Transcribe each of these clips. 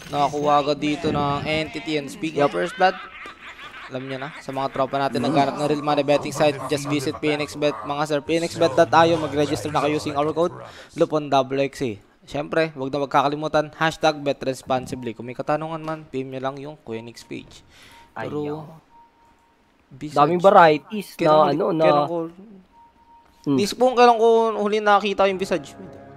Nakakuha agad dito ng entity and speaking of first blood, alam niyo na, sa mga tropa natin naghanap ng real money betting site, just visit PhoenixBet. Mga sir, phoenixbet.io, mag-register na kayo using our code, LUPON XXA. Siyempre, huwag na magkakalimutan, hashtag bet responsibly. Kung may katanungan man, PM nyo lang yung Phoenix page. Pero, daming varieties na ano na... Hindi po kailan ko huli nakita yung Visage.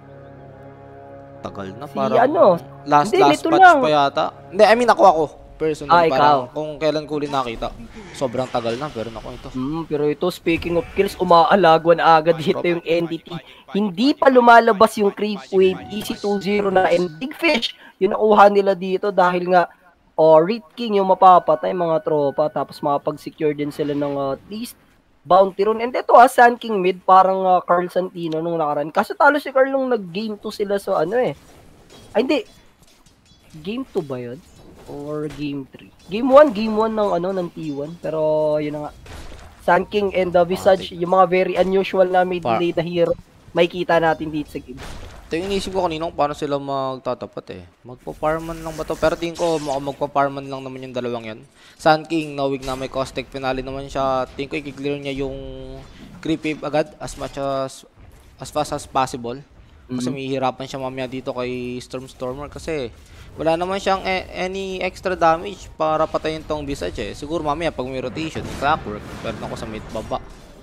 Tagal na, parang last patch pa yata. Hindi, I mean ako. Personal, parang kung kailan ko ulit nakita. Sobrang tagal na, pero naku ito. Pero ito, speaking of kills, umaalagwan agad dito yung entity. Hindi pa lumalabas yung creep wave, easy 2-0 na, and big fish, yung nakuha nila dito dahil nga, Rit King yung mapapatay mga tropa, tapos makapag-secure din sila ng at least bounty rune. And ito Sun King mid, parang Carl Santino nung nakaraan. Kasi talo si Carl nung nag-game 2 sila sa Ay hindi. Game 2 ba yun? Or game 3. Game 1 ng T1, pero yun na nga. Sun King and the Visage, yung mga very unusual na mid-lane na hero, makikita natin dito sa game. Ito yung inisip ko kanina kung paano sila magtatapat Magpa-farman lang ba to? Pero tingin ko magpa-farman lang naman yung dalawang yan. Sun King, knowing na may caustic finale naman siya, tingin ko i-clear niya yung creep agad as fast as possible. Kasi may hirapan siya mamaya dito kay Stormer kasi wala naman siyang any extra damage para patayin tong Visage Siguro mamaya pag may rotation, clockwork, pero ako sa mid baba.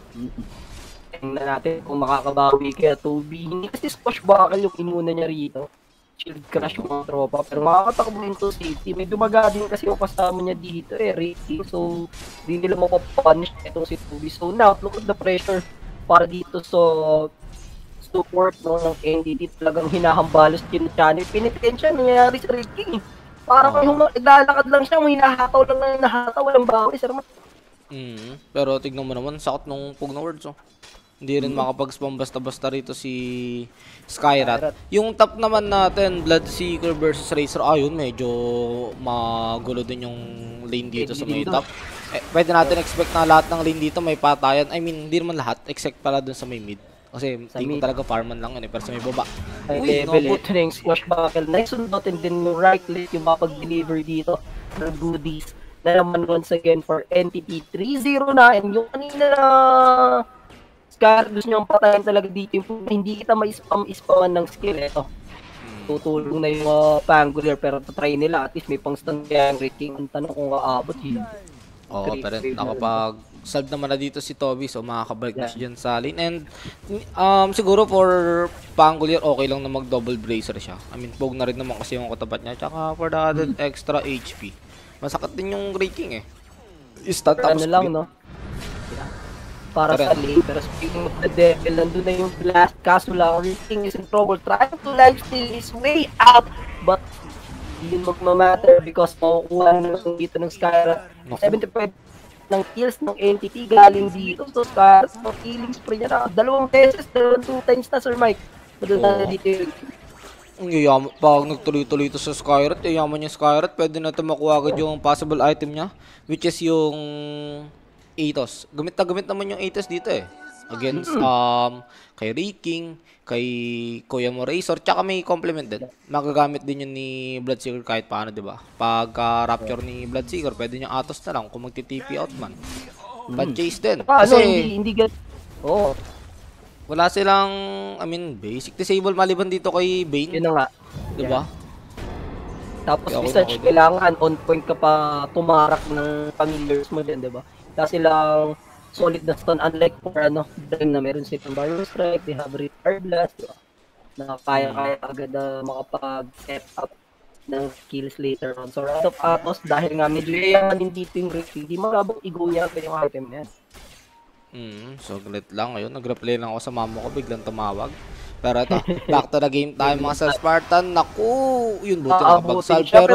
Tingnan natin kung makakabawi kaya 2B. Hindi kasi squash buckle yung inuna niya rito. Shield crush yung mga tropa. Pero makakatakbo into safety. May dumaga din kasi yung kasama niya dito rating. So, di nila mapapunish itong si 2B. So now, look at the pressure para dito sa support ng entity. Talagang hinahambalos yung channel. Pinitensya, nangyayari sa Rit King. Parang kung naglalakad lang siya, hinahataw lang na hinahataw. Walang bawi, sir. Pero tignan mo naman, sakot nung Pugna Words Hindi rin makapag-spam basta-basta rito si Skyrat. Yung top naman natin, Bloodseeker versus Razer, ayun, medyo magulo din yung lane dito sa may top. Pwede natin expect na lahat ng lane dito may patayan. I mean, hindi naman lahat, except pala dun sa may mid. Kasi hindi ko talaga farman lang yun pero sa may baba. Level ito na yung squash buckle. Nice sundutin din yung right click yung mapag-deliver dito ng goodies. Na naman once again for entity 3-0 na. And yung kanina na Scar, gusto nyo patayin talaga dito yung hindi kita ma-spaman ng skill. Ito. Tutulong na yung Pangular pero try nila. At least may pang-stun kaya ang Rit King. Ang tanong kung aabot yun. Oo, pero nakapag-solve naman na dito si Toby, so makakabalik na siya dyan sa lane. And siguro for Pangular, okay lang na mag-double bracer siya. I mean, poke na rin naman kasi yung katapat niya. Tsaka for the added extra HP. Masakit din yung Rit King Stun tapos lang, no? Para sa lane. Pero speaking of the devil, nandun na yung blast. Kaso lang, Rit King is in trouble. Trying to lifesteal his way out. But yun magmamatter because makukuha na dito ng Skyrat. 75 ng kills ng entity galing dito. So Skyrat, no killing spree niya na. 2 beses, 2 times na Sir Mike. Madala na dito yun. Pag nagtuloy-tuloy ito sa Skyrat, yaman yung Skyrat, pwede na ito makuha agad yung possible item niya, which is yung Atos. Gamit naman yung Atos dito against kay Rit King, kay Kuya mo Razor, tsaka may complement din. Magagamit din yun ni Bloodseeker kahit paano, di ba? Pagka-rapture ni Bloodseeker, pwede niya Atos na lang kung magti-TP out man. Pan-chase din. Kasi hindi wala silang, I mean, basic disable maliban dito kay Bane. Yun na nga. Di ba? Tapos Visage, kailangan on point ka pa tumarak ng familiars mo din, di ba? Kasi lang solid na stun, unlike for Brain na meron silang Barrow Strike, they have Retard Blast, diba? Na kaya agad makapag-set up ng skills later on. So out of Atos, dahil nga medyo yaman din dito yung Rit King, di magabang igo niya yung item na yan. So galit lang ngayon, nag-replay lang ako sa mama ko, biglang tumawag. Pero ito, back to the game time mga sa Spartan. Naku, yun buti nakapag-solve, pero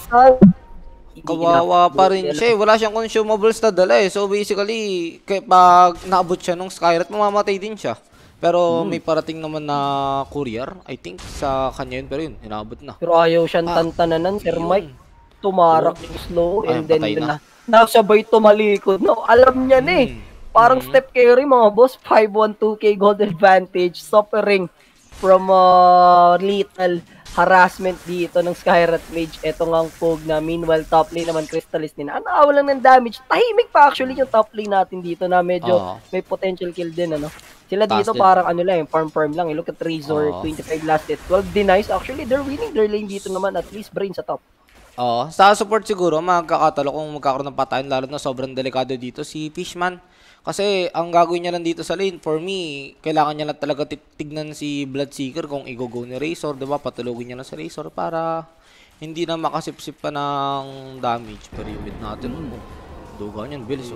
kawawa pa rin siya. Wala siyang consumables na dala So basically, pag naabot siya nung Skyrat, mamamatay din siya. Pero may parating naman na courier, I think, sa kanya yun. Pero yun, inaabot na. Pero ayaw siyang tantananan, Sir Mike. Tumarak yung slow, and then nasabay tumalikod. No, alam niya na Parang step carry mga boss, 5-1-2K gold advantage, suffering from lethal harassment dito ng Skyrat Mage. Ito nga ang Pog na meanwhile top lane naman Crystallis din. Ano lang ng damage. Tahimik pa actually yung top lane natin dito na medyo may potential kill din ano. Sila dito parang ano lang, farm lang. Look at Razor, 25 last hit, 12 denies. Actually, they're winning their lane dito naman. At least Brain sa top. Sa support siguro, magkakatalo kung magkakaroon ng patayan, lalo na sobrang delikado dito si Fishman. Kasi ang gagawin niya lang dito sa lane, for me, kailangan niya lang talaga tignan si Bloodseeker kung i-go ni Razor, diba? Patulogin niya lang si Razor para hindi na makasipsip pa ng damage. Pero yung mid natin, duga niyan, bilis.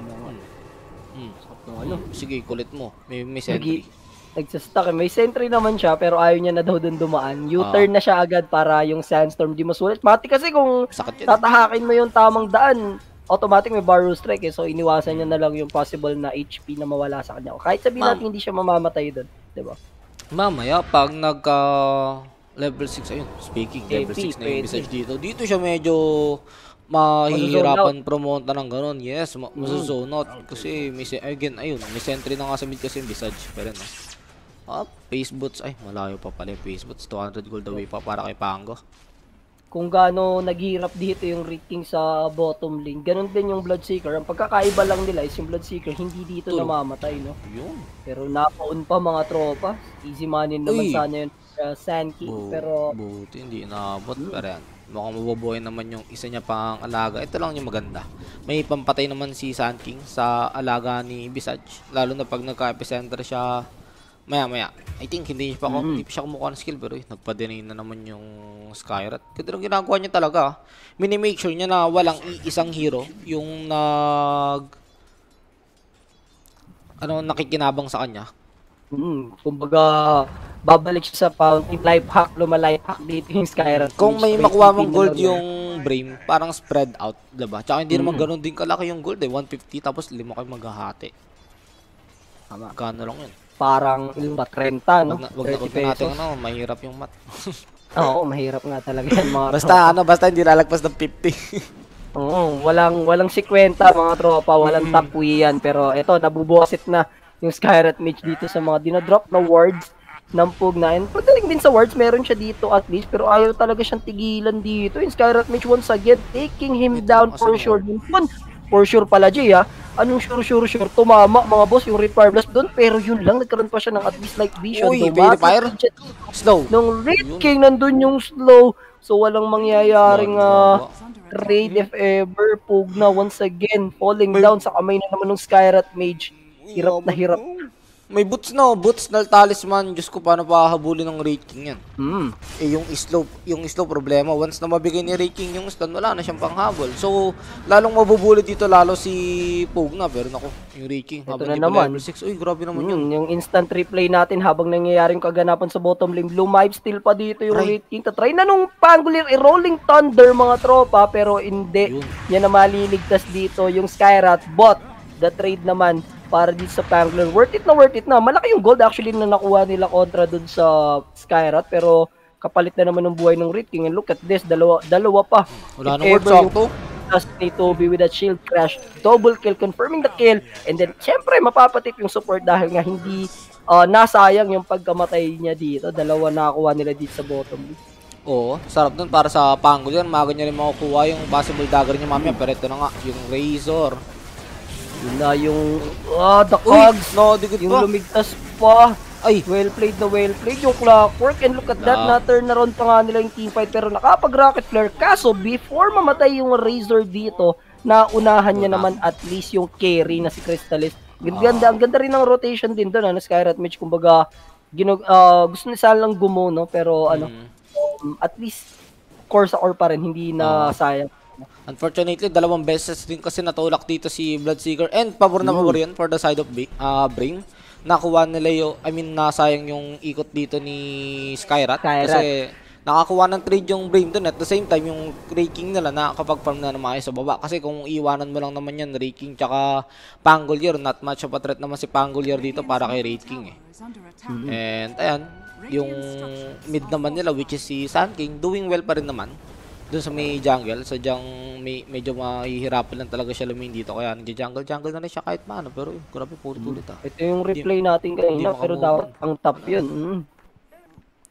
Sige, kulit mo. May sentry. Nagsastuck. May sentry naman siya, pero ayaw niya na daw dun dumaan. U-turn na siya agad para yung Sandstorm di masulit. Mati kasi kung tatahakin mo yung tamang daan, automatic may barrel strike eh. So, iniwasan niya na lang yung possible na HP na mawala sa kanya. Kahit sabihin natin hindi siya mamamatay doon. Diba? Mamaya, pag nagka level 6, ayun, speaking, level 6 na yung Visage dito. Dito siya medyo mahihirapan promote ng gano'n. Yes, masuzone out. Kasi, may sentry na nga sa mid kasi yung Visage. Pero no. Face boots. Ay, malayo pa pala yung face boots. 200 gold away pa para kay Pango. Kung gaano naghihirap dito yung Wraith King sa bottom lane, ganun din yung Bloodseeker. Ang pagkakaiba lang nila is yung Bloodseeker hindi dito namamatay, no? Yun. Pero napaun pa mga tropa. Easy money naman sana yun Sand King. Pero buti hindi naabot. Pero yan, mukhang mabubuhay naman yung isa niya pang alaga. Ito lang yung maganda. May pampatay naman si Sand King sa alaga ni Visage. Lalo na pag nagka-epicenter siya maya. I think hindi pa siya kumukuha ng skill pero nagpa-deny na naman yung Skyrat. Kasi ang ginagawa niya talaga, mini-make sure niya na walang isang hero yung nakikinabang sa kanya. Kumbaga, babalik siya sa fountain life hack, lumalife hack dito yung Skyrat. Kung may makuha mong gold yung Brame, parang spread out, diba? Tsaka hindi naman ganun din kalaki yung gold 150 tapos 5 kayo maghahati. Gano lang yun. Parang 30, no? Wag natin mahirap yung mat. Oo, mahirap nga talaga yan mga basta hindi lalagpas ng 50. Walang 50 mga tropa, walang top yan. Pero ito, nabubuwasit na yung Skyrat Mage dito sa mga dinadrop na wards ng Pug 9. Pagdating din sa wards, meron siya dito at least, pero ayaw talaga siyang tigilan dito. Yung Skyrat Mage once again, taking him down for sure. For sure pala, Jay, ha? Anong sure? Tumama, mga boss, yung Repair Blast doon. Pero yun lang, nagkaroon pa siya ng at least like vision. Uy, Fire. Slow. Nung Wraith King, nandun yung slow. So, walang mangyayaring raid if ever. Pug na once again, falling down sa kamay na naman ng Skyrat Mage. Hirap na hirap. May boots na talisman. Diyos ko, paano pahahabulin ng Wraith King yan? Yung slow problema. Once na mabigay ni Wraith King yung stun, wala na siyang panghabol. So, lalong mabubulit dito lalo si Pug na. Pero naku, yung Wraith King, habang di pa level 6. Uy, grabe naman yun. Yung instant replay natin habang nangyayaring kaganapan sa bottom lane. Blue Mive still pa dito yung Wraith King. Tatry na nung Pangolier, rolling thunder mga tropa. Pero hindi. Yan na maliligtas dito yung Skyrat. But, the trade naman para dito sa Pangolier. Worth it na. Malaki yung gold actually na nakuha nila kontra dun sa Skyrat. Pero kapalit na naman ng buhay ng Wraith King. And look at this, dalawa pa. Wala nang word sakto. Just ni Toby with that shield crash. Double kill, confirming the kill. And then, syempre, mapapatip yung support dahil nga hindi nasayang yung pagkamatay niya dito. Dalawa nakakuha nila dito sa bottom. Oo, sarap dun para sa Pangolier. Maga niya rin makukuha yung possible dagger niya mamaya. Pero ito na nga, yung Razor. Yun na yung the cogs. Yung lumigtas pa. Ay, well played yung Clockwork. And look at that, na-turn na ron pa nga nila yung teamfight. Pero nakapag-rocket flare. Kaso, before mamatay yung Razor dito, naunahan niya naman at least yung carry na si Crystallis. Ang ganda rin ng rotation din doon, na Skyrat Mage. Kumbaga, gusto na sana lang gumo, no? Pero at least core sa core pa rin, hindi na sayang. Unfortunately, 2 beses din kasi natulak dito si Bloodseeker. And pabor na pabor yan for the side of Brame. Nakuha nila yung, nasayang yung ikot dito ni Skyrat. Kasi nakakuha ng trade yung Brame dun. At the same time, yung Raking nila nakakapag-farm na naman sa baba. Kasi kung iwanan mo lang naman yan, Raking tsaka Pangolier, not much of a threat naman si Pangolier dito para kay Raking. And ayan, yung mid naman nila, which is si Sand King, doing well pa rin naman. Doon sa may jungle, sadyang medyo mahihirapan lang talaga siya lumain dito. Kaya nagja-jungle na rin siya kahit paano. Pero grabe, pulit. Ito yung replay natin kanina, pero dapat ang top yun.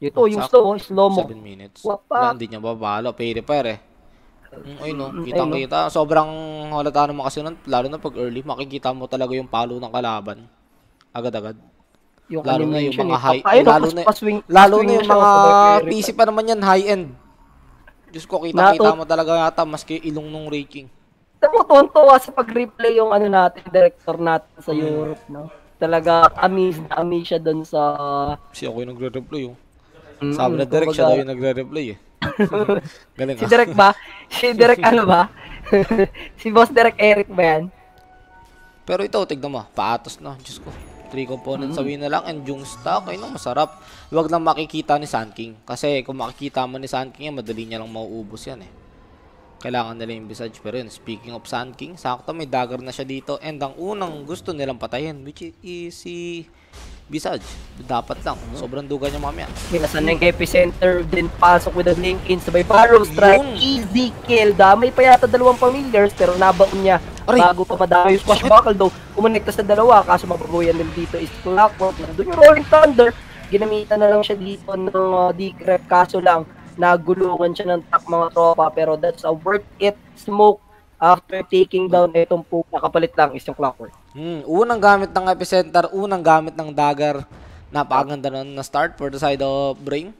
Ito, yung slow mo. 7 minutes. Wapa. Wala, hindi niya babalo. Pay repair eh. Ayun no, Ayun, no. kitang-kita. Sobrang halata naman kasi nun, lalo na pag early, makikita mo talaga yung palo ng kalaban. Agad-agad. Yung Lalo na yung animation, mga high, Ayun, lalo na yung siya, mga sabay PC pa naman yan, high-end. Diyos ko, kita-kita mo talaga yata, maski ilong nung raking. Tumutuntua sa pag-replay yung ano natin, director natin sa Europe, no? Talaga, amaze siya doon sa... Kasi ako yung nagre-replay, oh. Sabi na Derek, siya daw yung nagre-replay, eh. Galing, Si Derek ba? Si Derek ano ba? Si Boss Derek Eric ba yan? Pero ito, tignan mo, paatos na, Diyos ko. 3 components sa win na lang, and yung stock, ay no, masarap. Huwag lang makikita ni Sun King. Kasi kung makikita mo ni Sun King, madali niya lang mauubos yan, eh. Kailangan nila yung Visage. Pero yun, speaking of Sun King, sakto may dagger na siya dito. And ang unang gusto nilang patayin, which is si Visage. Dapat lang. Sobrang duga niya mamaya. Minasan na yung epicenter, din pasok with a link in, sabay Barrow strike, easy kill. Damay pa yata 2 familiars, pero nabaon niya. Bago pa madami yung swashbuckle daw, kumonekta sa dalawa, kaso mapabuyan din dito is Clockwork. Nandun yung Rolling Thunder, ginamitan na lang siya dito ng decrep, kaso lang, nagulungan siya ng tak mga tropa, pero that's a worth it smoke after taking down itong po, nakapalit lang is yung Clockwork. Unang gamit ng epicenter, unang gamit ng dagger. Napakaganda nun na start for the side of Brain.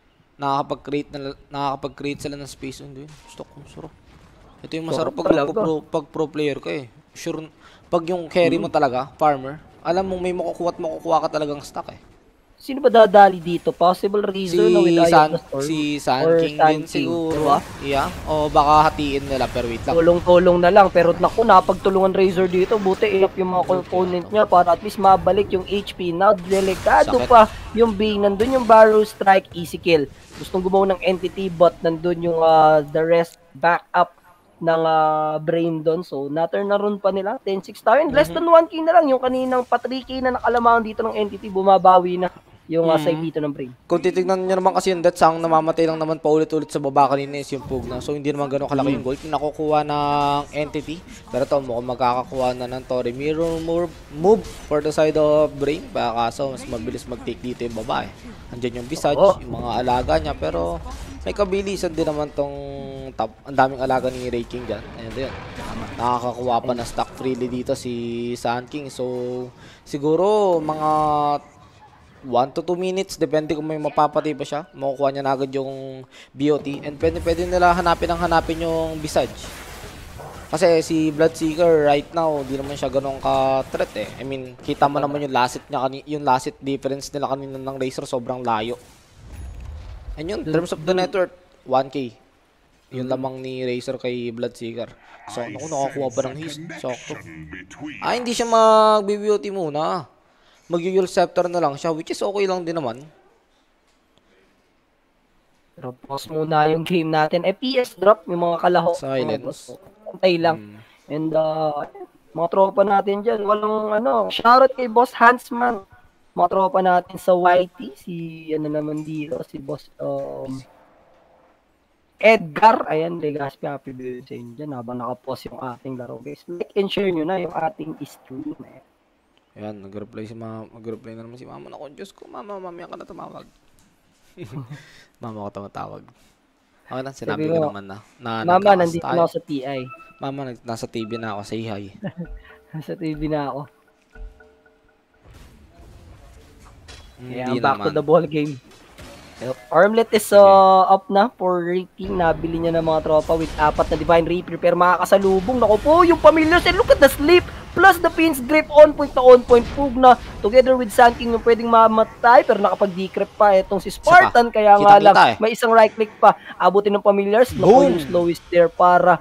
Nakakapag-create sila ng space. Hindi, stock ko, sarap. Ito yung masarap pag pro player ka eh. Sure, pag yung carry mo talaga, farmer, alam mo may makukuha ka talagang stock eh. Sino ba dadali dito? Possible Razor na with Eye of the Storm? Si Sun King din siguro. Diba? Yeah. O baka hatiin nila pero wait lang. Tulong-tulong na lang. Pero naku, napagtulungan Razor dito. Buti i-up yung mga component niya para at least mabalik yung HP. Now, delikado pa yung B. Nandun yung Barrow Strike, easy kill. Gustong gumawa ng entity but nandun yung the rest back up ng Brain doon. So, na-turn na run pa nila. 10-6 tayo. Less than 1k na lang. Yung kaninang pa 3k na nakalamangan dito ng entity, bumabawi na yung side dito ng Brain. Kung titignan nyo naman kasi yung deaths, ang namamatay lang naman paulit-ulit sa baba kanina is yung Pugna. So, hindi naman ganun kalaki yung gold. Nakukuha ng entity. Pero ito, mukhang magkakakuha na ng Tori. Mirror move for the side of Brain. Baka kaso, mas mabilis mag-take dito yung babae. Andyan yung Visage, yung mga alaga niya. Pero, may kabilisan din naman tong top. Ang daming alaga ni Ray King dyan. Ayan din. Nakakakuha pa na stock freely dito si Sun King. So, siguro, mga 1 to 2 minutes, depende kung may mapapatay pa siya. Makukuha niya na agad yung BOT. And pwede nila hanapin yung Visage. Kasi si Bloodseeker right now, di naman siya ganun ka-threat eh. I mean, kita mo naman yung last hit niya, yung last hit difference nila kanina ng Razor, sobrang layo. And yun, in terms of the net worth, 1k. Yun lamang ni Razor kay Bloodseeker. So, naku, nakakuha pa ng haste. Sakto. Hindi siya mag-BBOT muna. Mag-Yule Scepter na lang siya, which is okay lang din naman. Pero pause muna yung game natin. PS drop, yung mga kalaho. Silence. Antay lang. And mga tropa natin dyan, walang shoutout kay Boss Hansman. Mga tropa natin sa YT, si naman dito, si Boss Edgar. Ayan, Legaspi, happy birthday sa inyo dyan habang nakapost yung ating laro, guys. Like and share nyo na yung ating stream. Ayan, nag-reply na naman si Mama. Naku, Diyos ko, Mama, mamaya ka na tumawag. Mama ko tumatawag. Okay na, sinabi ko naman na Mama, nandito na ako sa TI. Mama, nasa TV na ako, say hi. Nasa TV na ako. Hindi back to naman. the ball game. Armlet is up na for rating. Nabili niya ng mga tropa with 4 na Divine Reaper. Pero makakasalubong. Naku po, yung familiars. And look at the sleep. Plus the Pin's Grip on point Pugna. Together with Sun King yung pwedeng mamatay. Pero nakapag-decrypt pa itong si Spartan. Kaya nga lang, may isang right click pa. Abutin ng familiars. Naku, yung slow is there para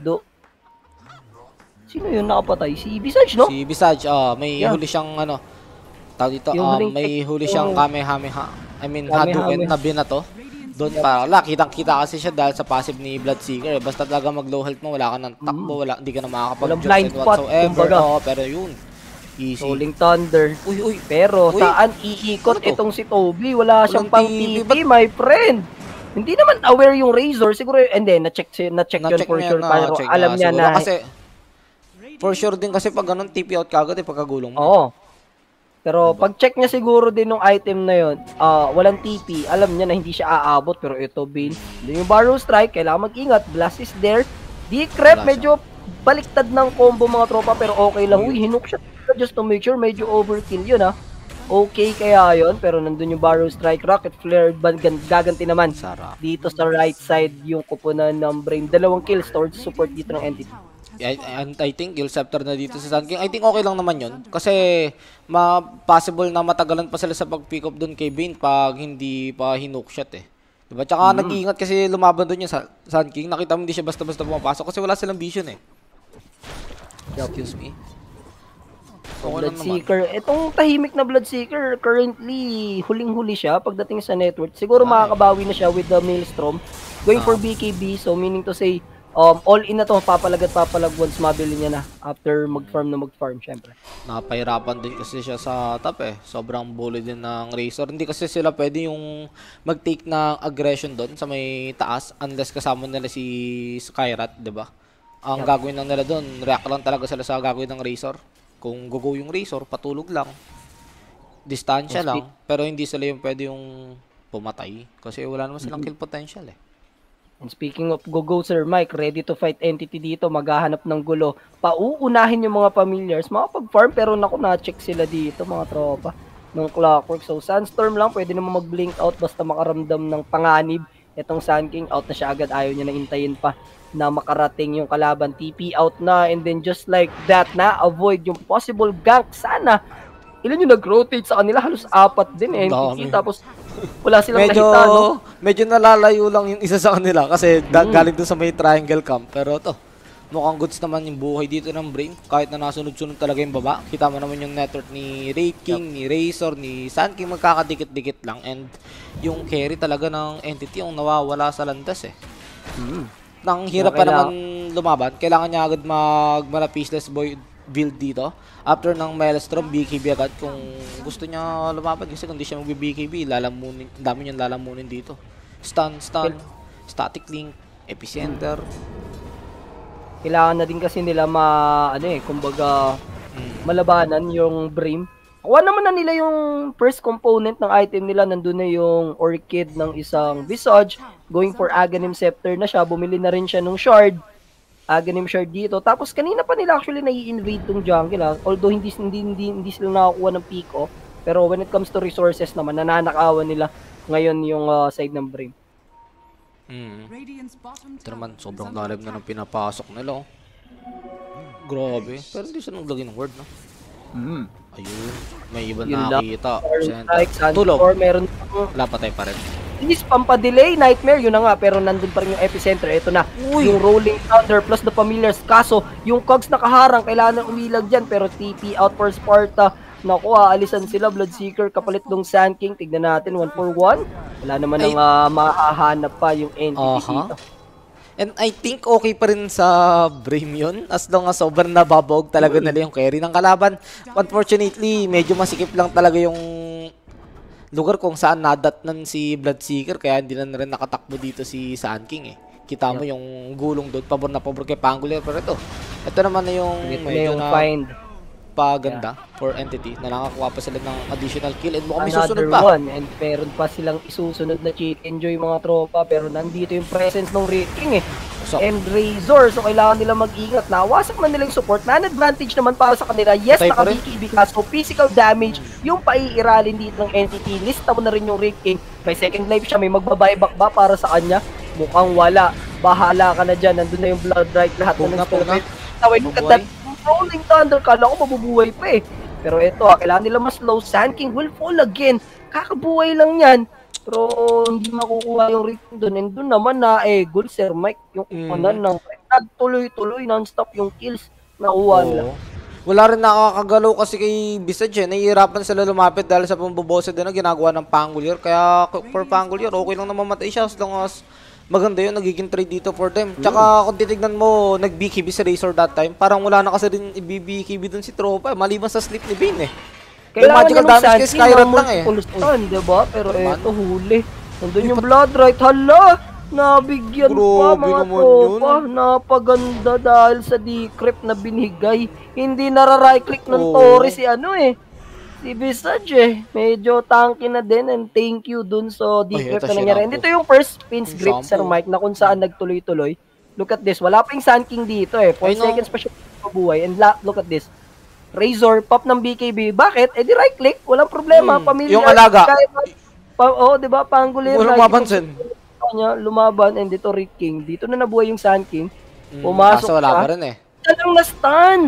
Sino yun nakapatay? Si Visage, no? Si Visage, may huli siyang tawag dito, may huli siyang Kamehameha. I mean, Hadouken na binato. Doon para, kitang-kita kasi siya dahil sa passive ni Bloodseeker. Basta talaga mag-low health mo, wala ka ng takbo, hindi ka na makakapag-jump whatsoever. Pero yun, easy. Rolling Thunder. Uy. Pero saan iikot itong si Toby? Wala siyang pang TP, my friend. Hindi naman aware yung Razor. Siguro, and then, na-check yun for sure. Pero alam niya na. Kasi, for sure din kasi pag ganun, TP out kagad pagkagulong mo. Oo. Pero pag-check niya siguro din ng item na yun, walang TP, alam niya na hindi siya aabot. Pero ito, Bane, yung Barrow Strike, kailangan mag-ingat. Blast is there. Decrep, medyo baliktad ng combo mga tropa, pero okay lang. Uy, hinook siya just to make sure, medyo overkill yun ha. Okay kaya yun, pero nandun yung Barrow Strike, Rocket Flare, gaganti naman. Sarap. Dito sa right side, yung kupunan ng Brave. 2 kills towards support dito ng entity. And I think Gil Scepter na dito sa Sun King. I think okay lang naman yun. Kasi possible na matagalan pa sila sa pag-pick up doon kay Bane pag hindi pa hinook shot eh. Diba? Tsaka nag-iingat kasi lumaban doon yung Sun King. Nakita mo hindi siya basta-basta pumapasok kasi wala silang vision eh. Excuse me. Bloodseeker. Itong tahimik na Bloodseeker, currently, huling-huli siya pagdating sa network. Siguro makakabawi na siya with the Maelstrom. Going for BKB, so meaning to say, all in na to, papalag once mabili niya na after mag-farm, syempre. Napahirapan din kasi siya sa top eh. Sobrang bully din ng Razor. Hindi kasi sila pwede yung mag-take ng aggression doon sa may taas unless kasama nila si Skyrat, 'di ba? Ang gagawin lang nila doon, react lang talaga sila sa gagawin ng Razor. Kung go yung Razor, patulog lang. Distansya lang, pero hindi sila yung pwede yung pumatay kasi wala naman silang kill potential eh. And speaking of go Sir Mike, ready to fight entity dito, maghahanap ng gulo. Pauunahin yung mga familiars, makapag-farm, pero naku, na-check sila dito mga tropa ng Clockwork. So Sandstorm lang, pwede naman mag-blink out basta makaramdam ng panganib. Itong Sun King, out na siya agad, ayaw niya na intayin pa na makarating yung kalaban. TP out na, and then just like that na, avoid yung possible gank. Sana, ilan yung nag-rotate sa kanila? Halos 4 din eh. entity, tapos wala silang nakita, no? Medyo nalalayo lang yung isa sa kanila kasi galing doon sa may triangle camp. Pero to, mukhang goods naman yung buhay dito ng Brain. Kahit na nasunod-sunod talaga yung baba. Kita mo naman yung network ni Wraith King, ni Razor, ni Sun King, magkakadikit-dikit lang. And yung carry talaga ng entity yung nawawala sa landas eh. Nang hirap pa naman lumaban, kailangan niya agad mag-mana Faceless Boy build dito. After ng Maelstrom, BKB agad kung gusto niya lumaban kasi kung di siya mag-BKB, lalamunin, dami niyang lalamunin dito. Stun, static link, epicenter. Kailangan na din kasi nila kumbaga malabanan yung Brim. Kuha naman na nila yung first component ng item nila, nandun na yung Orchid ng isang Visage, going for Aghanim Scepter na siya, bumili na rin siya ng Shard. Aghanim Shard dito. Tapos kanina pa nila actually nai-invade tong jungle although hindi sila nakakuha ng pick off. Pero when it comes to resources naman, nananakawan nila ngayon yung side ng Brim. Ito naman, sobrang lalim na ng pinapasok nila. Grabe. Pero hindi siya naglagay ng word, no? Ayun. May iba nakakita. Tulog. Meron wala patay pa rin. Is pampadelay, Nightmare, yun na nga, pero nandun pa rin yung epicenter. Ito na, yung Rolling Thunder plus the Familiars. Kaso, yung Cogs nakaharang, kailangan umilag dyan, pero TP out for Sparta. Naku, aalisan sila, Bloodseeker, kapalit ng Sun King. Tignan natin, 1-for-1. Wala naman ang mahahanap pa yung entity dito. And I think okay pa rin sa Brim yun, as long as sobrang nababog talaga nila yung carry ng kalaban. Unfortunately, medyo masikip lang talaga yung lugar kung saan nadatnan si Bloodseeker, kaya hindi na rin nakatakbo dito si Sun King eh. Kita mo yung gulong doon, pabor na pabor kay Pangular, pero ito naman na yung medyo na find paganda for entity na nakakuha pa sila ng additional kill, and mukhang may another susunod pa. And meron pa silang isusunod na cheat. Enjoy mga tropa, pero nandito yung presence ng Wraith King and Razor, so kailangan nila mag-ingat. Nawasak man nila yung support, man-advantage naman para sa kanila. Yes, naka-BKB ka, so physical damage yung paiiralin dito ng entity. Lista mo na rin yung Wraith King. May second life siya, may magbabuyback ba para sa kanya? Mukhang wala. Bahala ka na dyan, nandun na yung Blood Right, lahat na ng tawin ka that Rolling Thunder, kala ko mabubuhay pa eh. Pero ito kailangan nila mas slow. Sun King will fall again. Kakabuhay lang yan. Pero hindi makukuha yung rating doon. And doon naman na good Sir Mike. Yung unan ng tuloy-tuloy, non-stop yung kills. Nakuha nila. Wala rin nakakagalaw kasi kay Visage nahihirapan sila lumapit dahil sa pambobose din na ginagawa ng Pangular. Kaya for Pangular, okay lang na mamatay siya as long as maganda yun, nagiging trade dito for them. Tsaka kung titignan mo, nag-BKB si Razor that time, parang wala na kasi rin i-BKB dun si Tropa, maliban sa sleep ni Bane Kailangan yung magical damage kay Skyrat lang diba? Pero ito huli. Nandun yung Blood Right. Hala! Nabigyan pa mga tropa. Napaganda dahil sa decrypt na binigay. Hindi nara-right click ng Torres si Si Visage medyo tanky na din and thank you dun sa D-Grip ito na nangyari. And shampoo. ito yung first Spins Grip, Shampoo. Sir Mike, na kung saan nagtuloy-tuloy. Look at this, wala pa yung Sun King dito 4 I know. seconds pa siya mabuhay. And look at this. Razor, pop ng BKB. Bakit? Di right click, walang problema. Pamilya. Yung alaga. Diba? Panggulir. Walang mapansin. Lumaban and dito Rick King. Dito na nabuhay yung Sun King. Kaso wala pa rin eh. Siya lang na-stun.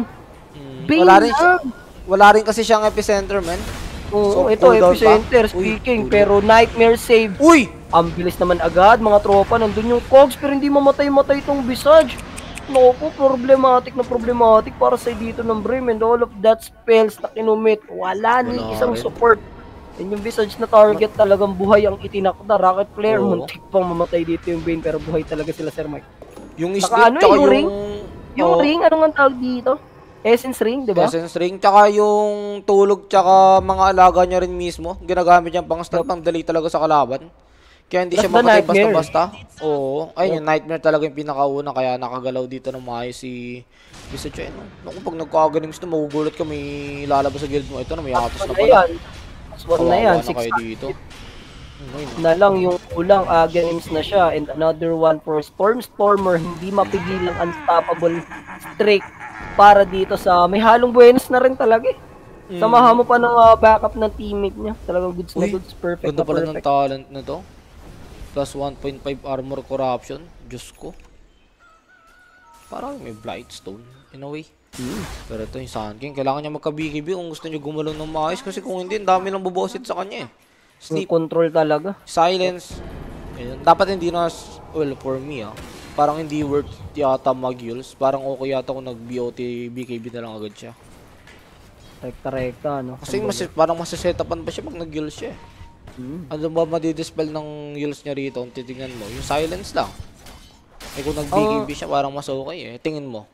Wala rin kasi siyang epicenter, man. Oo, ito epicenter speaking, pero nightmare save. Uy! Ang bilis naman agad, mga tropa, nandun yung Cogs, pero hindi mamatay-matay itong Visage. Naku, problematic para sa dito ng Brim, and all of that spells na kinumit. Wala ni isang support. And yung Visage na target talagang buhay ang itinakda. Rocket player, muntik pang mamatay dito yung Bane, pero buhay talaga sila, Sir Mike. Yung snake, tsaka yung ring? Yung ring, ano nga tawag dito? Essence ring, di ba? Essence ring, tsaka yung tulog, tsaka mga alaga niya rin mismo. Ginagamit niya pang stun, pang dali talaga sa kalaban. Kaya hindi siya mamatay basta-basta. Oo. Ayun, yung nightmare talaga yung pinakauna, kaya nakagalaw dito ng maayos si Visage. Naku, pag nagkakaganis na, magugulat ka, may lalabas sa guild mo. Ito na, may atos na pala. Sword na yan, 6 dito. na lang yung ulang games na siya, and another one for Stormer, hindi mapigilang unstoppable streak para dito sa may halong buenos na rin talaga eh. Samahan mo pa ng backup ng teammate niya. Talagang goods na goods, perfect ganda na pala perfect. ng talent na to. Plus 1.5 armor corruption. Diyos ko. Parang may Blightstone in a way. Pero ito yung Sun King. Kailangan niya magka-BKB kung gusto niya gumalaw ng maayos. Kasi kung hindi, ang dami lang bubosit sa kanya eh. Sleep control talaga. Silence. Ayun. Dapat hindi na, well, for me parang hindi worth yata mag-Yules. Parang okay yata kung nag-BOT, BKB na lang agad siya. Rekta, no? Kasi parang masasetapan pa siya pag nag-Yules siya eh. Ano ba madidispel ng Yules niya rito? Kung titingnan mo, yung silence lang. Eh kung nag-BKB siya, parang mas okay eh. Tingin mo.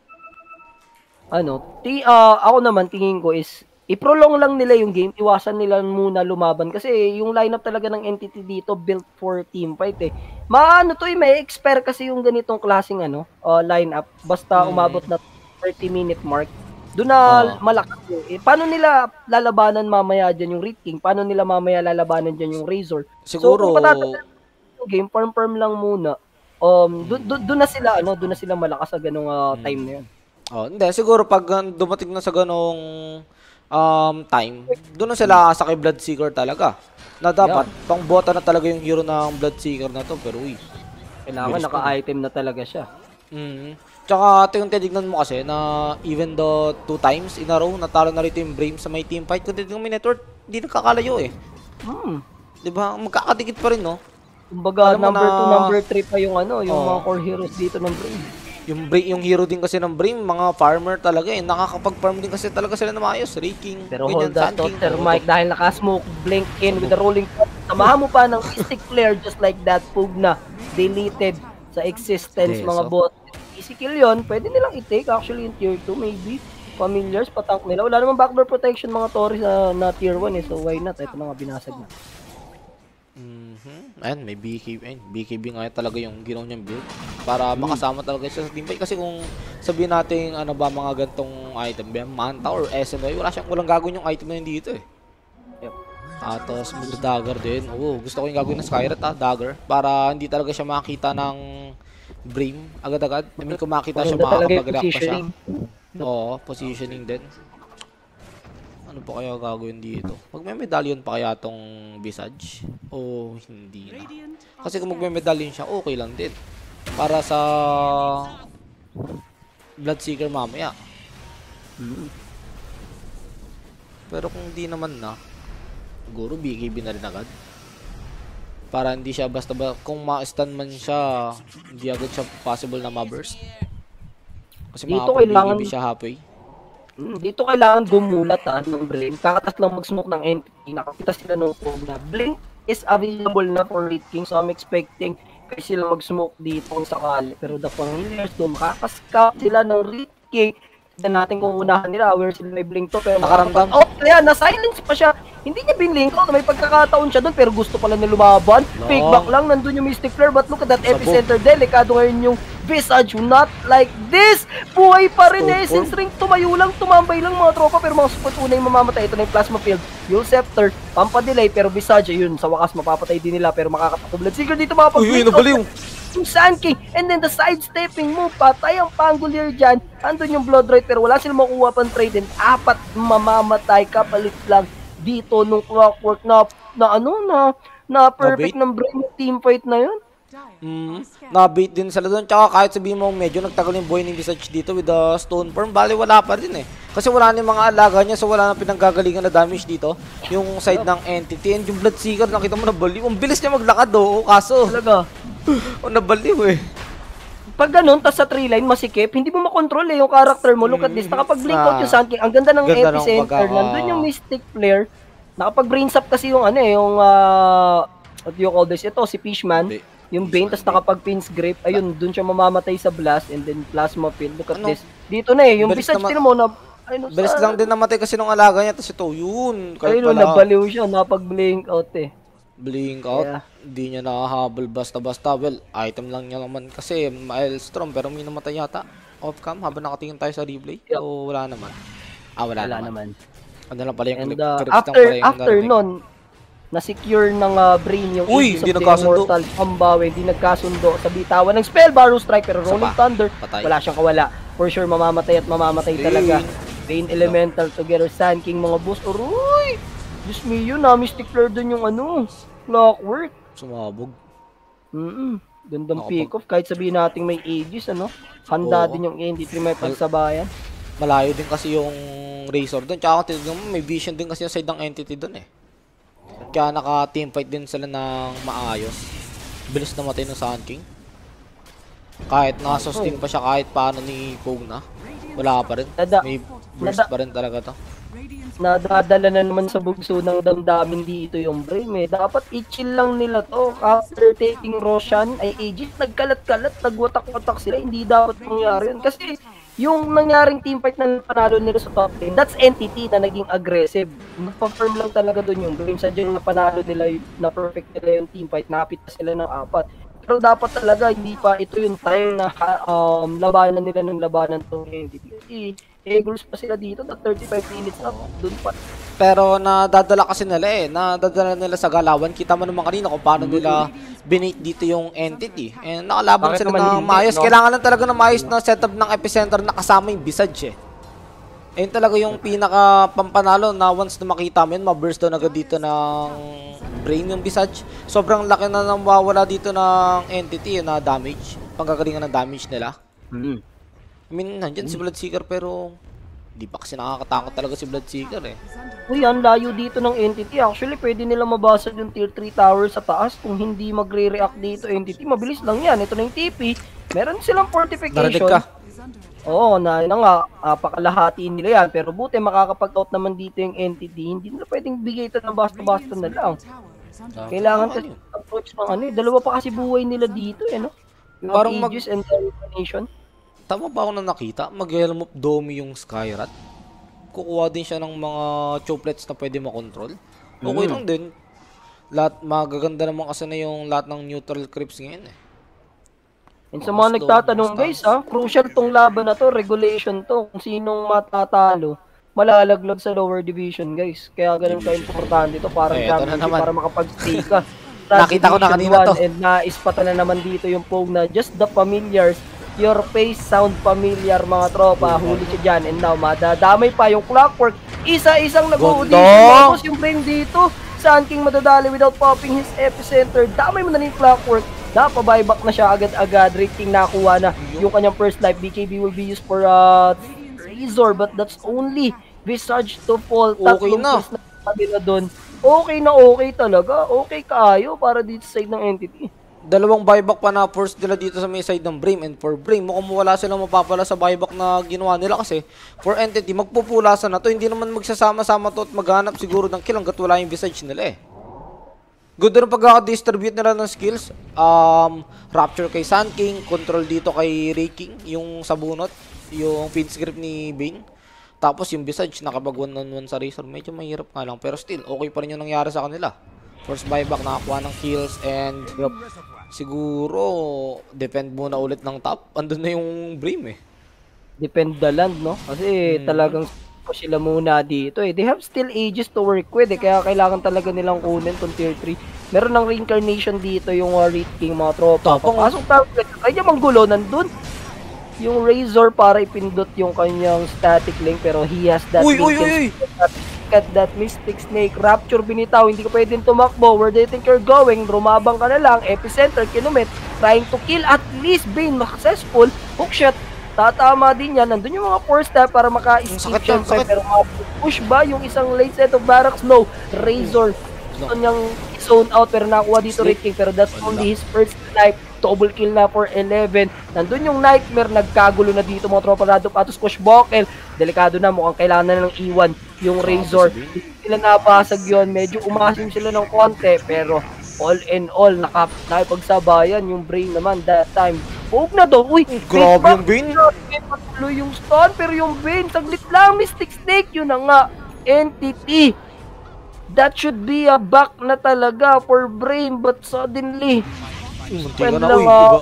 Ako naman tingin ko is i-prolong lang nila yung game, iwasan nila muna lumaban kasi yung lineup talaga ng entity dito built for team fight eh. May expert kasi yung ganitong klaseng lineup basta umabot na 30-minute mark. Doon na malakas eh. Paano nila lalabanan mamaya dyan yung Red King? Paano nila mamaya lalabanan dyan yung Razor? Siguro, so kung patatagal yung game, firm lang muna. Doon na sila malakas sa ganung time na yun. Hindi, siguro pag dumating na sa ganong time, doon na sila sa kay Bloodseeker talaga. Na dapat, pang bota na talaga yung hero ng Bloodseeker na to, pero kailangan naka-item na talaga siya. Tsaka ito yung titignan mo kasi na even though 2 times in a row, natalo na rito yung Brame sa may team fight. Kung titignan mo yung network, hindi nagkakalayo eh. Diba? Magkakadikit pa rin, no? Kumbaga, number 2, number 3 pa yung yung mga core heroes dito ng Brame. Yung hero din kasi ng Brim, mga farmer talaga eh. Nakakapag-farm din kasi talaga sila na maayos. Raking, pero hold that thought, Sir Mike, dahil naka-smoke, blink in with the rolling top. Samahan mo pa ng Mystic Flare just like that, Pug na deleted sa existence mga bot. Easy kill yun, pwede nilang i-take actually in tier 2 maybe. Familiars, patank nila. Wala namang backdoor protection mga Tories na tier 1 eh, so why not? Ito na nga binasag na. Ayan, may BKB. Ayun, BKB nga talaga yung ginaw niyang build. Para makasama talaga siya sa teamfight. Kasi kung sabihin natin mga gantong item, Manta or SNY, walang gagawin yung item na yun dito eh. Tapos mag-dagger din. Gusto ko yung gagawin ng Skyrat dagger. Para hindi talaga siya makita ng Brim agad-agad. I mean, kung makita siya, makakapag-react pa siya. Positioning din. Ano pa kaya gagawin dito? Magme-medallion pa kaya tong Visage? O hindi na? Kasi kung magme-medallion siya, okay lang din. Para sa Bloodseeker mamaya. Pero kung hindi naman na, siguro BKB na rin agad. Para hindi siya basta kung ma-stun man siya, hindi agad siya possible na ma-burst. Kasi makapag-BKB siya halfway. Dito kailangan gumulat ng Blink. Kakatas lang mag-smoke ng entity. Nakakita sila ng Pog na Blink is available na for Red King. So I'm expecting kasi sila mag-smoke dito kung sakali. Pero the Familiars doon, makakascout sila ng Red King. Tignan natin kung unahan nila. Aware sila may Blink to. Pero nakaramdam. kaya na-silence pa siya. Hindi niya binlink out. May pagkakataon siya doon pero gusto pala na lumaban. Fake back lang. Nandun yung Mystic Flare. But look at that epicenter. Delikado ngayon yung Visage. Not like this. Buhay pa rin eh. Essence Ring. Tumayo lang. Tumambay lang mga tropa. Pero mga support una yung mamamatay. Ito na yung Plasma Field. Yung Scepter. Pampa-delay. Pero Visage. Ayun. Sa wakas mapapatay din nila. Pero makakatakbo. Bloodseeker dito makapag-blink out. Yung Sand King. And then the sidestepping move. Patay ang Pangolier dyan. Andun yung Blood Right. Pero wala silang makuha pang trade. And 4 mamamatay. Kapalit lang dito nung Clockwork na perfect ng brain team fight na yun. Na-bait din sila doon. Tsaka kahit sabihin mo medyo nagtagal yung buhay ng Visage dito with the Stone Form, bali wala pa rin eh. Kasi wala na yung mga alaga niya, so wala na pinanggagalingan na damage dito. Yung side ng Entity and yung Bloodseeker, nakita mo nabaliw. Ang bilis niya maglakad kaso Talaga. nabaliw eh. Pag ganun, tas sa 3 line masikip, hindi mo makontrol eh yung character mo. Look at this, nakapag-blink out yung Sand King. Ang ganda ng epicenter. Nandun yung Mystic Flare. Nakapag-brains up kasi yung yung what do you call this? Ito, si Fishman. Yung Bane, tas nakapag-Pin's Grip. Ayun, dun siya mamamatay sa Blast and then Plasma Field. Look at this. Dito na eh, yung Visage din mo na... Bilis lang din namatay kasi nung alaga niya, tas ito, yun. Ayun, nabaliw siya, napag-blink out eh. Blink out, hindi niya nakahabol basta-basta. Well, item lang niya naman kasi Maelstrom, pero may namatay yata off-cam habang nakatingin tayo sa replay. So, wala naman. Wala naman. Ano lang pala yung after nun, na-secure ng Brain yung Aegis of the Immortal Pambawi, hindi nagkasundo sa bitawan ng Spell Barrow Strike, pero Rolling Thunder, wala siyang kawala. For sure, mamamatay at mamamatay talaga. Brain Elemental together, Sand King, mga boss. Uy! Diyos me yun, Mystic Flare dun yung Clockwork. Sumabog. Gandang pick-off. Kahit sabihin natin may Aegis, handa din yung Entity may pagsabayan. Malayo din kasi yung Razor doon. Tsaka tinignan mo, may vision din kasi yung side ng Entity doon eh. Kaya naka-teamfight din sila ng maayos. Bilis namatay ng Sand King. Kahit nakasustain pa siya kahit paano ni Pogna. Wala pa rin. May burst pa rin talaga to. Nadadala na naman sa bugso ng damdamin dito yung Brain eh. Dapat i-chill lang nila to. After taking Roshan ay Aegis, nagkalat-kalat, nagwatak-watak sila. Hindi dapat mangyari yun. Kasi yung nangyaring teamfight na panalo nila sa top lane, that's Entity na naging aggressive. Nagpa-firm lang talaga dun yung Brain. Sadyang na panalo nila, na perfect nila yung teamfight, napit na sila ng 4. Pero dapat talaga, hindi pa ito yung time na labanan nila ng labanan tong Entity. Eagles pa sila dito, na 35 minutes up, dun pa. Pero nadadala kasi nila nadadala nila sa galawan. Kita mo naman kanina kung paano nila binate dito yung Entity. And nakalaban sila ng maayos. Kailangan lang talaga ng maayos na setup ng epicenter na kasama yung Visage eh. Ayun talaga yung pinaka pampanalo na once na makita mo yun, ma-burst down agad dito ng Brain yung Visage. Sobrang laki na nang mawawala dito ng Entity na damage. Panggagalingan ng damage nila. I mean, nandyan si Bloodseeker pero di pa kasi nakakatakot talaga si Bloodseeker eh. Uy, ang layo dito ng Entity. Actually, pwede nila mabasag yung tier 3 tower sa taas kung hindi magre-react dito Entity. Mabilis lang yan. Ito na yung TP. Meron silang fortification. Narinig ka. Oo, pakalahati nila yan. Pero buti makakapag-out naman dito yung Entity. Hindi nila pwedeng bigay ito ng basta-basta na lang. Kailangan kasi approach ng dalawa pa kasi buhay nila dito eh, no? Yung parang Aegis and Termination. Tama ba ako na nakita? Mag-helm of Domi yung Skyrat. Kukuha din siya ng mga choplets na pwede makontrol. Okay lang din. Magaganda naman kasi na yung lahat ng neutral creeps ngayon eh. And sa mga nagtatanong guys crucial tong laban na to, regulation to. Kung sinong matatalo, malalaglag sa lower division guys. Kaya ganun ka-importante to para para makapag-stay ka. Nakita ko na kanina to. And naispatan na naman dito yung Pogna. Just the familiars. Your face sound familiar mga tropa. Huli siya dyan. And now, madadamay pa yung Clockwork. Isa-isang nag-audition. Tapos yung Brain dito. Sand King madadali without popping his epicenter. Damay mo na yung Clockwork. Napabuyback na siya agad-agad. Rating nakuha na yung kanyang first life. BKB will be used for Razor. But that's only Visage to fall. Okay na. Okay na okay talaga. Okay kaayo para dito sa side ng Entity. Dalawang buyback pa na force nila dito sa may side ng Brim. And for Brim, mukhang wala silang mapapala sa buyback na ginawa nila kasi for Entity, magpupulasan na to. Hindi naman magsasama-sama to at maghanap siguro ng kill hanggat wala yung Visage nila eh. Good rin pagkaka-distribute nila ng skills. Rapture kay Sand King, control dito kay Ray King, yung sabunot, yung Pin's Grip ni Bane. Tapos yung Visage nakapag 1-on-1 sa Razor, medyo mahirap nga lang. Pero still, okay pa rin yung nangyari sa kanila. First buyback, nakakuha ng kills and siguro, depend muna ulit ng top. Andun na yung Brim eh. Depend the land, no? Kasi talagang push sila muna dito eh. They have still ages to work with eh. Kaya kailangan talaga nilang kunin tong tier 3. Meron ng reincarnation dito yung Wraith King, mga tropa. Papasok tayo. Kaya manggulo nandun. Yung Razor para ipindot yung kanyang static link. Pero he has that at that Mystic Snake. Rapture binitaw. Hindi ka pwedeng tumakbo. Where do you think you're going? Rumabang ka na lang. Epicenter, kinumit. Trying to kill at least Bane. Successful. Hookshot. Tatama din yan. Nandun yung mga 4 step para maka-escape siya. Pero push ba yung isang late set of barracks? No. Razor. Gusto niyang zone out pero nakuha dito Red King. Pero that's only his first snipe. Double kill na for 11. Nandun yung Nightmare. Nagkagulo na dito mga tropa. Rado Patos Kushbokel. Delikado na. Mukhang kailangan na ng iwan yung Razor. Hindi sila nabasag yun. Medyo umasim sila ng konti. Pero all in all, nakipagsabayan yung Brain naman that time. Huwag na daw. Uy, grabe yung Bane. Patuloy yung stun, pero yung Bane, saglit lang, Mystic Snake, yun na nga. Entity. That should be a back na talaga for Brain, but suddenly, muntikan na, diba?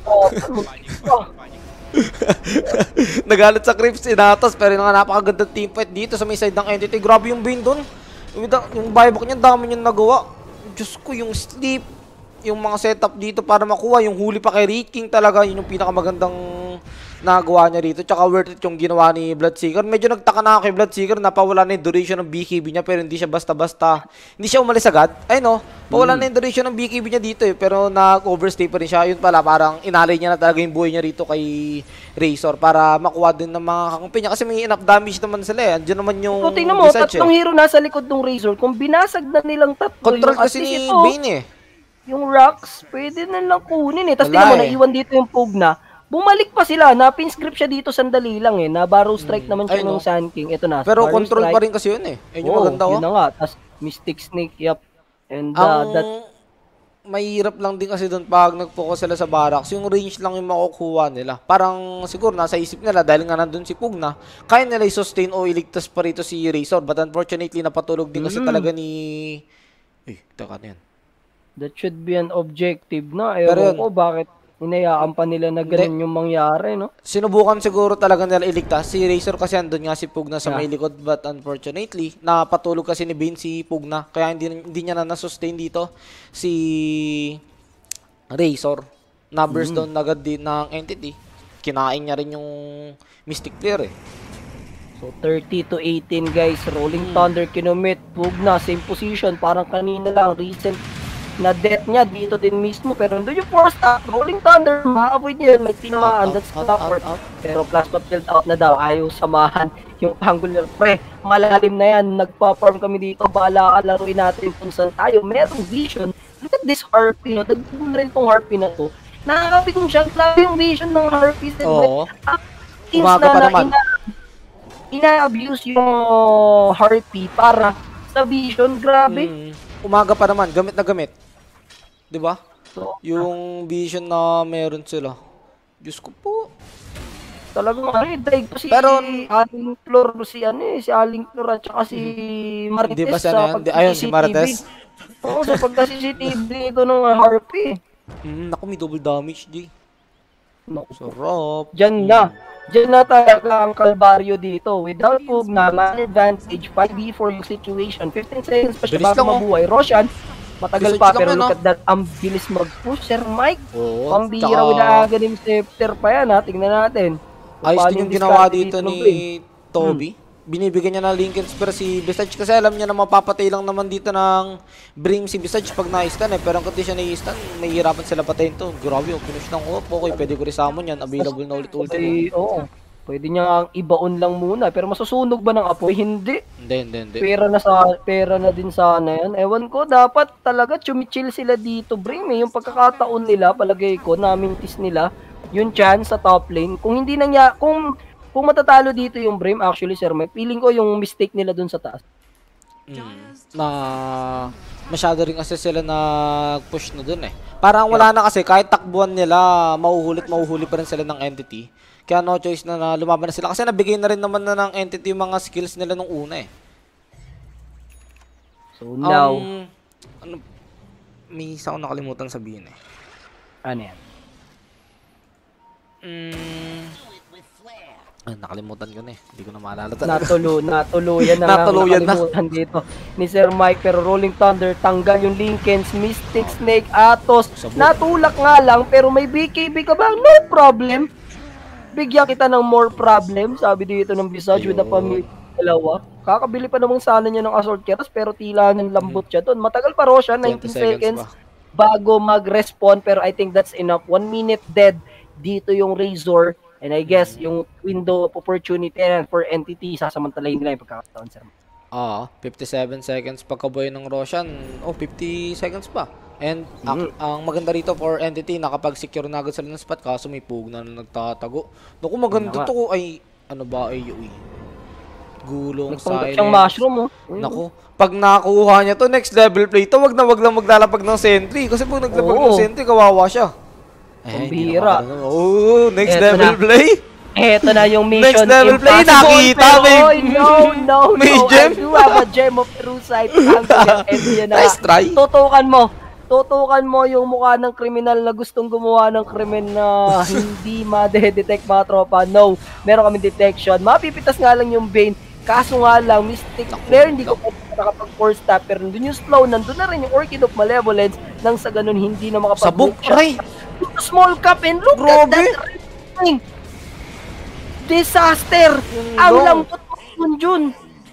Nagalit sa Crips, inatas, pero nga napakagandang teamfight dito sa may side ng Entity. Grabe yung Bane dun. Yung buyback niya, dami niyang nagawa. Diyos ko, yung sleep, yung mga setup dito para makuha, yung huli pa kay Red King talaga, yun yung pinakamagandang nagawa niya dito. Tsaka worth it yung ginawa ni Bloodseeker. Medyo nagtaka na ako kay Bloodseeker, napawala na yung duration ng BKB niya, pero hindi siya basta-basta, hindi siya umalis agad. Ay no, pawala na yung duration ng BKB niya dito eh, pero nag-overstay pa rin siya. Yun pala, parang inalay niya na talaga yung buhay niya rito kay Razor para makuha din ng mga kakampi niya. Kasi may enough damage naman sila eh. Andiyan naman yung so, tingnan mo, tatlong hero nasa likod ng Razor. Kung binasag na nilang tatlo, control kasi ni Bane eh. Yung rocks, pwede na lang kunin eh. Tapos tingnan mo, naiwan dito yung Pugna. Bumalik pa sila. Na-pinscript siya dito sandali lang eh. Na-barrow strike naman siya ng Sand King. Ito na. Pero control pa rin kasi yun eh. Yun yung maganda yun na nga. Tapos Mystic Snake, yup. And that... Mahirap lang din kasi doon pag nag-focus sila sa barracks, yung range lang yung makukuha nila. Parang siguro nasa isip nila dahil nga nandun si Pugna, kaya nila i-sustain o iligtas pa rito si Razor. But unfortunately, napatulog din kasi talaga ni... Eh, taka na yan. That should be an objective na. Ewan ko bakit hinayaan pa nila na ganun yung mangyari, no? Sinubukan siguro talaga nila iligtas. Si Razor kasi andun nga si Pugna sa may likod. But unfortunately, napatulog kasi ni Bane si Pugna. Kaya hindi niya na na-sustain dito si Razor. Na-burst down agad din ng Entity. Kinain niya rin yung Mystic Player eh. So 30 to 18 guys. Rolling Thunder kinumit. Pugna, same position. Parang kanina lang. Recent na death niya dito din mismo, pero doon yung force up, Rolling Thunder, ma-avoid niya yun, may tinamaan, that's awkward. Pero plasma field out na daw, ayaw samahan yung angle. Pre, malalim na yan, nagpa-farm kami dito, bahala ka, laruin natin kung saan tayo, merong vision. Look at this Harpy, no? Dagdag rin tong Harpy na to. Nakakapit siya, grabe yung vision ng Harpy. Oo, umaga pa naman. Ina-abuse yung Harpy para sa vision, grabe. Umaga pa naman, gamit na gamit. Diba? Yung vision na meron sila. Diyos ko po. Talagang daig pa si Aling Flor, si Aling Flor at saka si Marites. Di ba sana yan? Ayun, si Marites. Oo, sa pagka-CCTV ito ng Harpy. Naku, may double damage, G. Naku. Sarap. Diyan na talaga ang kalbaryo dito. Without Pugna, man advantage, 5v4 yung situation. 15 seconds pa siya bago mabuhay. Roshan, matagal pa, pero look at that. Ang bilis mag-push, Sir Mike. Pambira with the aghanim scepter pa yan, ha. Tingnan natin. Ayos din yung ginawa dito ni Toby. Binibigyan niya ng Lincoln Spear si Visage kasi alam niya na mapapatay lang naman dito ng Brim si Visage pag na-stun eh. Pero kung di siya na-stun, mahihirapan sila patayin to. Grabe yung finish ng off. Okay, pwede ko rin summon yan. Available na ulit ulti. Oo. Pwede niya ibaon lang muna. Pero masusunog ba ng apoy? Hindi. Hindi. Pera na din sana yan. Ewan ko, dapat talaga chumichill sila dito, Brim eh. Yung pagkakataon nila, palagay ko, namintis nila yung chance sa top lane. Kung hindi kung matatalo dito yung Brim, actually, sir, may feeling ko yung mistake nila dun sa taas. Na masyado rin kasi sila nag-push na dun eh. Parang wala na kasi, kahit takbuhan nila, mahuhuli pa rin sila ng entity. Kaya no choice na lumaban na sila. Kasi nabigay na rin naman na ng entity yung mga skills nila nung una eh. So now, ano, may isa akong nakalimutan sabihin eh. ano yan? Nakalimutan ko na eh. Hindi ko na maalala. Natuluyan na nakalimutan dito ni Sir Mike. Pero Rolling Thunder, tanggal yung Lincolns, Mystic Snake, Atos. Natulak nga lang, pero may BKB ka ba? No problem. Bigyan kita ng more problem, sabi dito ng Visage with the pamilya dalawa. Kakabili pa namang sana niya ng Assault Keras, pero tila ng lambot siya doon. Matagal pa raw siya, 19 seconds bago mag-respawn, pero I think that's enough. 1 minute dead dito yung Razor. And I guess yung window of opportunity for entity, sasamantalayin nila yung pagkakataon, sir. 57 seconds pagkabuhay ng Roshan. 50 seconds pa. And ang maganda rito for entity, nakapag-secure na agad sila ng spot, kaso may pug na nagtatago. Naku, maganda to ay, ano ba, AOE? Gulong, silence. Siyang mushroom, Naku, pag nakuha niya to, next level play to, wag lang maglalapag ng sentry. Kasi pag naglapag ng sentry, kawawa siya. Pambira. Next level play? Eto na yung mission. Next level play, nakita, no. May gem? I do have a gem of true sight. Nice try. Tutukan mo yung mukha ng kriminal na gustong gumawa ng krimen na hindi ma-detect mga tropa. No, meron kami detection. Mapipitas nga lang yung Bane. Kaso nga lang, Mystic Flare, hindi ko pa nakapag-force tap. Pero nandun yung slow, nandun na rin yung Orchid of Malevolence. Nang sa ganun, hindi na makapag-book siya. Small cap and look at that thing. Disaster! Ang lambot mo Jun.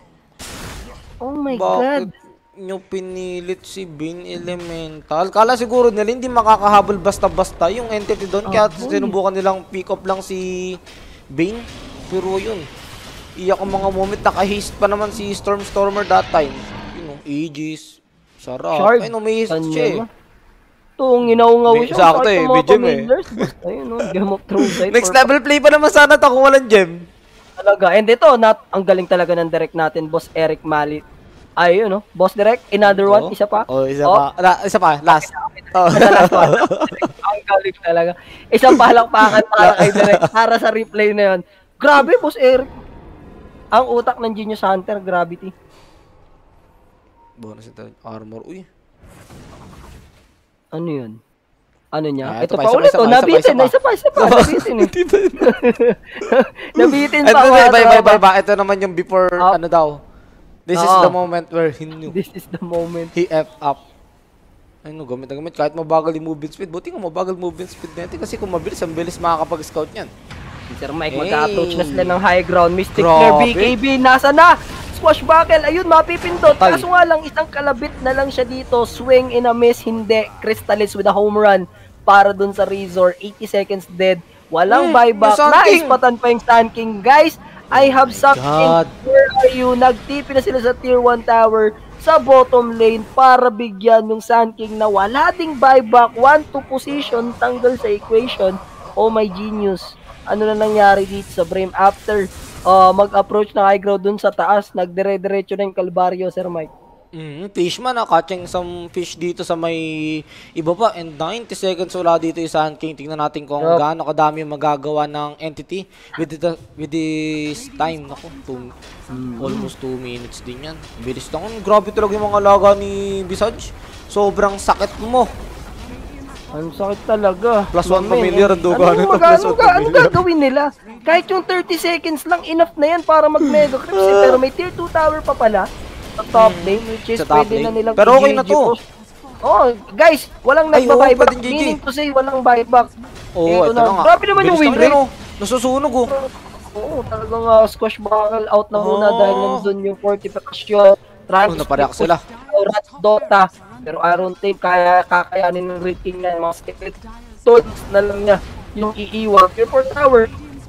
Oh my God. Bakit nyo pinilit si Bane Elemental? Kala siguro nila hindi makakahabol basta-basta yung entity doon. Kaya sinubukan nilang pick up lang si Bane. Pero yun, iyak ang mga moment. Naka-haste pa naman si Stormer that time. You know, Aegis. Sarap. Ay no, may haste siya eh. Itong inaungaw siya. Sakto eh, may gem eh. Ayun no, Game of Thrones. Next level play pa naman sana ito kung walang gem. Talaga. And ito, ang galing talaga ng direct natin, Boss Eric Malit. Ayun no, Boss Direct, another one, isa pa. Isa pa. Isa pa, last. Last one. Ang galing talaga. Isang palakpakan para kay Direct, para sa replay na yun. Grabe, Boss Eric. Ang utak ng Genius Hunter, Gravity. Bonus ito, armor. Uy. Ano yun? Ano niya? Ito pa, pa ulit, nabitin. Isa pa. Nabitin eh. Nabitin pa. Bye. Ito naman yung before, ano daw. This is the moment where he knew. This is the moment. He F up. Ay no, gamit na gamit. Kahit mabagal yung movement speed. Buti nga mabagal movement speed natin. Kasi kung mabilis, ang bilis makakapag-scout niyan. Sir Mike, mag-approach na sila ng high ground. Mystic Flare, BKB, nasa na? Swashbuckle, ayun, mapipindot. Kaso nga lang, isang kalabit na lang siya dito. Swing in a miss, hindi. Crystallis with a home run para dun sa Razor. 80 seconds dead. Walang buyback. Naispatan pa yung Sun King. Guys, I have something. Where are you? Nag-TP na sila sa tier 1 tower sa bottom lane para bigyan yung Sun King na wala ding buyback. 1-2 position, tanggal sa equation. Oh my genius. Ano na nangyari dito sa Brim after mag-approach na high ground dun sa taas, nagdire-diretso na yung Kalbaryo, Sir Mike. Fishman, catching some fish dito sa may iba pa. And 90 seconds wala dito yung Sun King. Tingnan natin kung gaano kadami yung magagawa ng entity with this time. Naku, almost 2 minutes din yan. Bilis lang. Grabe talaga yung mga laga ni Visage. Sobrang sakit mo. Ang sakit talaga. Plus 1 familiar ang duga nito. Ano gagawin nila? Kahit yung 30 seconds lang, enough na yan para mag-mega creeps. Pero may tier 2 tower pa pala sa top lane, which is pwede na nilang pero okay na to. Guys, walang nagba-buyback. Meaning to say, walang buyback. Ito na nga. Grabe naman yung win rate. Nasusunog talagang squashbuckle out na muna dahil nandun yung fortification. Napareak sila. Rat Dota. Pero Iron Tape, kakayanin ng Red King na yung mga skillet. Tools na lang niya yung iiwan. Tier 4 tower.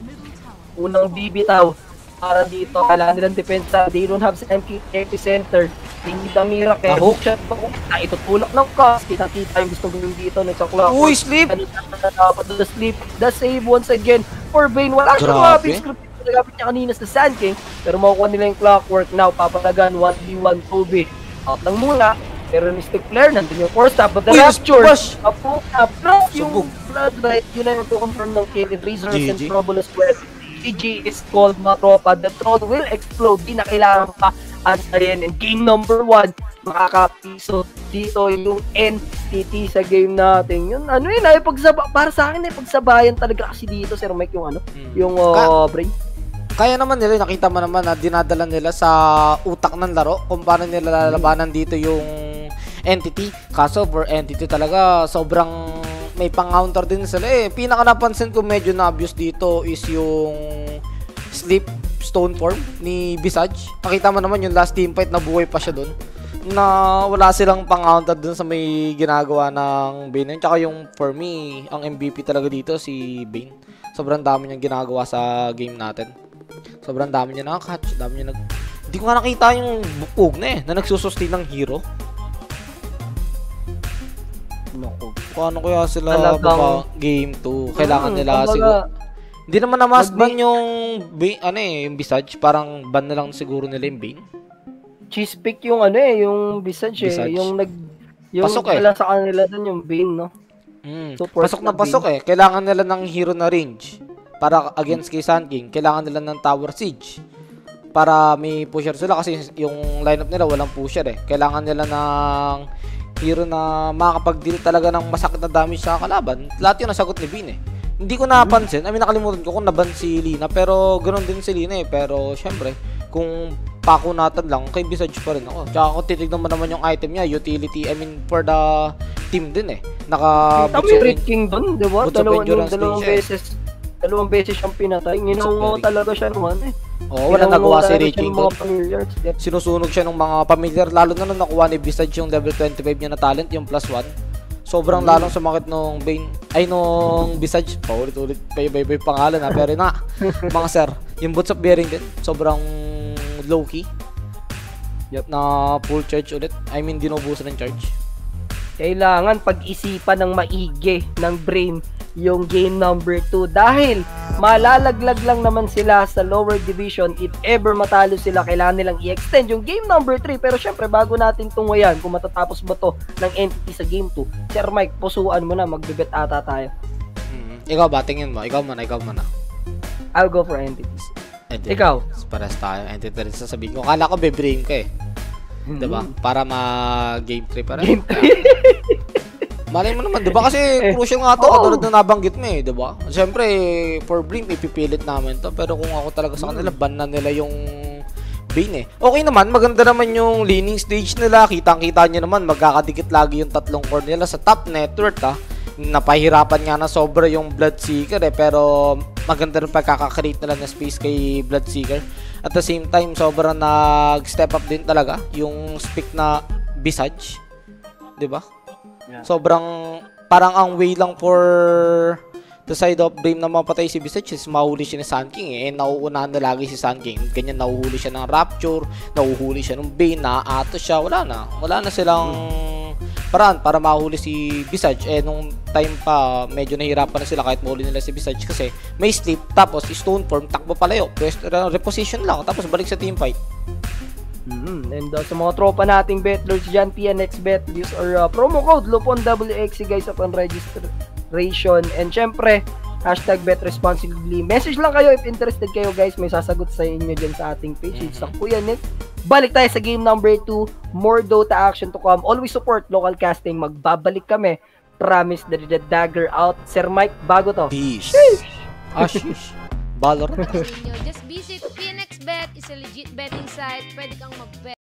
Unang bibitaw. Para dito, kailangan nilang depensa. They don't have epicenter. Hindi damira kaya hook shot pa. Itutulak ng cast. Kita-kita yung gusto gawin dito. Nagsaklak. Uy, sleep! Dapat the sleep. The save once again for Bane. Wala siyang mga script nagamit niya kanina sa Sand King, pero makukuha nila yung Clockwork now, papalagan 1v1 2B. Out lang muna, pero Mystic Flare, nandun yung force tap, but the Uy, Rapture, bash! apo na, plus yung Subog. Blood Right, yun na yung confirm ng kill, Razors and GG. Trouble as well. GG is called mga tropa, the throne will explode, di na kailangan pa antayin, and game number 1, makakapiso dito yung NTT sa game natin. Yun, ano yun, ay para sa akin, pagsabayan talaga kasi dito, Sir Mike, yung ano, yung brain. Kaya naman nila, nakita mo naman na dinadala nila sa utak ng laro kung paano nila lalabanan dito yung entity. Kaso for entity talaga, sobrang may pang-counter din sila eh. Pinaka napansin ko medyo na-abuse dito is yung sleep stone form ni Visage. Nakita mo naman yung last team fight na buhay pa siya dun. Na wala silang pang-counter dun sa may ginagawa ng Bane. Tsaka yung for me, ang MVP talaga dito si Bane. Sobrang dami niyang ginagawa sa game natin. Sobrang dami niya nakaka-catch, dami niya Hindi ko nga nakita yung bukog na na nagsusustain ng hero. Naku. Paano kaya sila Talagang game 2? Kailangan nila kumbaga, siguro. Hindi naman na mas ban yung yung Visage, parang ban na lang siguro nila yung Bane. Cheese pick yung yung Visage Visage. yung Pasok wala sa kanila dun yung Bane, no? Support Pasok na pasok Kailangan nila ng hero na range. Para against kay Sand King, kailangan nila ng Tower Siege. Para may pusher sila kasi yung lineup nila walang pusher Kailangan nila ng hero na makakapag-deal talaga ng masakit na damage sa kalaban. Lahat yun nasagot ni Bean Hindi ko napansin. Nakalimutan ko kung naban si Lina. Pero ganoon din si Lina Pero syempre, kung pakunatan lang, kay Visage pa rin ako. Tsaka kung titignan mo naman yung item niya, utility, for the team din Naka Red King dun, di ba? Boots of Endurance Dalawang beses siyang pinatay. Nginungo talaga siya naman Oo, wala nagawa si Red King doon. doon. Sinusunog siya ng mga familiar, lalo na nung nakuha ni Visage yung level 25 niya na talent, yung +1. Sobrang lalong sumakit nung Bane, nung Visage. Paulit-ulit, bay-bay pangalan pero mga sir, yung Boots of Bearing din, sobrang low-key. Na full charge ulit. Dinubusan ng charge. Kailangan pag-isipan ng maigi ng Brain yung game number 2 dahil malalaglag lang naman sila sa lower division. If ever matalo sila, kailangan nilang i-extend yung game number 3. Pero syempre, bago natin tunguyan kung matatapos ba to ng entity sa game 2, Sir Mike, pusuan mo na, magbibet ata tayo. Ikaw ba, tingin mo? Ikaw man. I'll go for entities. Ikaw? Pares tayo. Entity rin sasabihin ko. Kala ko be-brain ka diba? Para ma-game 3 pa rin. Game 3. Malay mo naman, diba? Kasi crucial nga to, katulad na nabanggit mo diba? Siyempre, for Brim, ipipilit namin to. Pero kung ako talaga sa kanila, ban na nila yung Bane Okay naman, maganda naman yung laning stage nila. Kitang-kita nyo naman, magkakadikit lagi yung tatlong core nila sa top network Napahirapan nga na sobra yung Bloodseeker pero maganda rin pagkakakreate nila na space kay Bloodseeker. At the same time, sobrang nag-step up din talaga yung speak na Visage. Diba? Yeah. Sobrang, parang ang way lang for the side of Brave na mapatay si Visage is mahuli siya ni Sand King nauunahan na lagi si Sand King. Ganyan, nahuhuli siya ng Rapture, nahuhuli siya ng Bane, naaato siya, wala na silang paraan para mahuli si Visage. Nung time pa, medyo nahihirapan na sila kahit mahuli nila si Visage kasi may sleep, tapos stone form, takbo palayo, reposition lang, tapos balik sa team fight. And sa mga tropa nating betlers dyan, PNX Bet, use our promo code LUPONWXC guys upon registration. And syempre, hashtag bet responsibly. Message lang kayo if interested kayo guys, may sasagot sa inyo dyan sa ating page. Sa Kuya Nick. Balik tayo sa game number 2, more Dota action to come. Always support local casting, magbabalik kami. Promise the dagger out. Sir Mike, bago to. Peace. Ashish. Valorant. Just visit PNXBet, is a legit betting site. Pwede kang mag-bet.